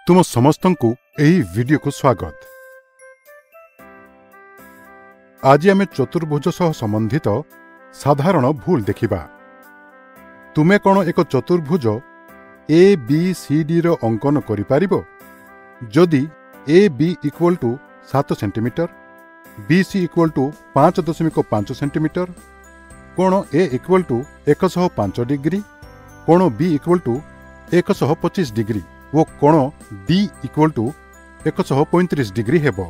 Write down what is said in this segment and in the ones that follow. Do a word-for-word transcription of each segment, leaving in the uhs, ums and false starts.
तुम समस्तंकु एही वीडियो को स्वागत। आज आमे चतुर्भुज सह संबंधित साधारण भूल देखिबा। तुमे कौन एक चतुर्भुज ए बी सी डी रो अंकन करि पारिबो? जदि ए बी इक्वल टू सात centimetre, B C equal to पांच दशमिक पांच सेंटीमीटर, कोण ए इक्वल टू एक सौ पांच डिग्री, कोण बी इक्वल टू एक सौ पच्चीस डिग्री वो कोण डी इक्वल टू एक सौ पैंतीस डिग्री हेबो।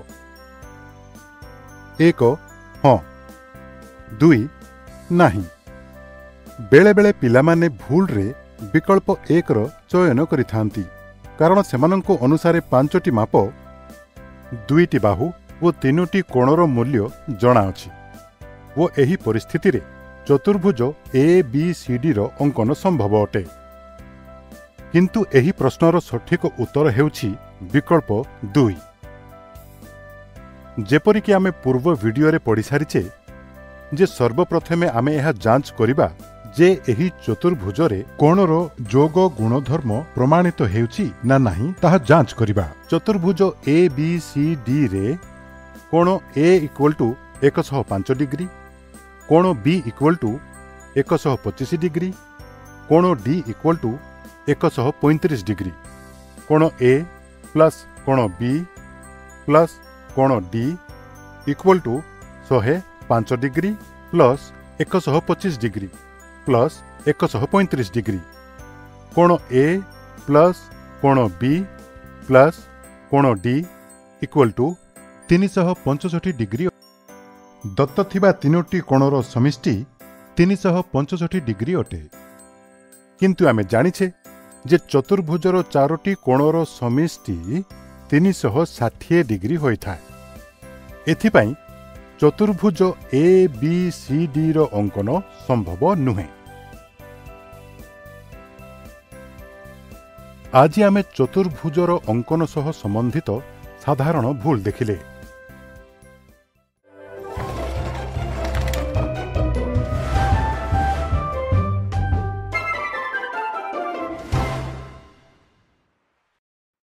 एक हाँ, दुई नाही। बेले बेले पिलामाने भूल रे विकल्प एक रो चयन करिथांती कारण सेमानंको अनुसारे पांचटी माप, दुईटी बाहु वो तीनोटी कोणर मूल्य जଣା अछि। वो एही परिस्थिति रे चतुर्भुज ए बी सी डी रो अंकन संभव अटे। किंतु एही प्रश्नर सठिक उत्तर हेउछि विकल्प दुई। जेपरिक आमे पूर्व वीडियो रे पढ़ी सारिचे जे सर्वप्रथमे आमे यह जांच करिबा जे एही चतुर्भुज रे कोणर जोग गुणधर्म प्रमाणित हेउछि ना नाही ताहा जांच करिबा। चतुर्भुज ए बी सी डी रे कोण ए इक्वल टू एक सौ पांच डिग्री, कोण बी इक्वल टू एक सौ पच्चीस डिग्री, कोण डी इक्वल टू एक सौ पैंतीस डिग्री, कोण ए प्लस कोण बी प्लस कोण डी इक्वल टू सौ पांच डिग्री प्लस एक सौ पच्चीस डिग्री प्लस एक सौ पैंतीस डिग्री, कोण ए प्लस कोण बी प्लस कोण डी इक्वल टू तीन सौ पैंसठ डिग्री। दत्त थिबा तीनोटी कोणर समिष्टि तीन सौ पैंसठ डिग्री अटे। किंतु आमे जानिछे जे चतुर्भुजर चारोटी कोणर समिष्टि तीन सौ साठ डिग्री होई थाए। एथिपाई चतुर्भुज ए बी सी डी रो अंकन संभव नुहे। आज आमे चतुर्भुजर अंकन सह संबंधित साधारण भूल देखिले।